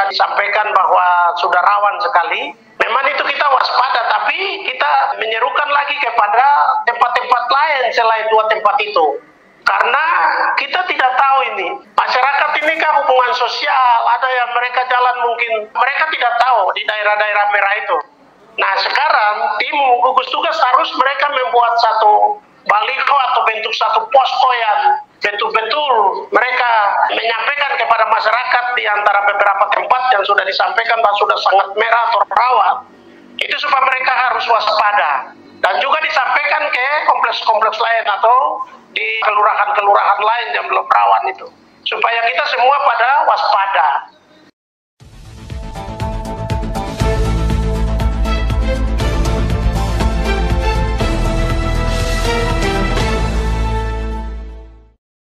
disampaikan bahwa sudah rawan sekali. Memang itu kita waspada, tapi kita menyerukan lagi kepada tempat-tempat lain selain 2 tempat itu. Karena kita tidak tahu ini, masyarakat ini kan hubungan sosial, ada yang mereka jalan mungkin, mereka tidak tahu di daerah-daerah merah itu. Nah sekarang tim gugus tugas harus mereka membuat satu baliho atau bentuk satu posko yang betul-betul mereka menyampaikan kepada masyarakat di antara beberapa tempat yang sudah disampaikan bahwa sudah sangat merah atau rawan. Itu supaya mereka harus waspada. Dan juga disampaikan ke kompleks-kompleks lain atau di kelurahan-kelurahan lain yang belum rawan itu. Supaya kita semua pada waspada.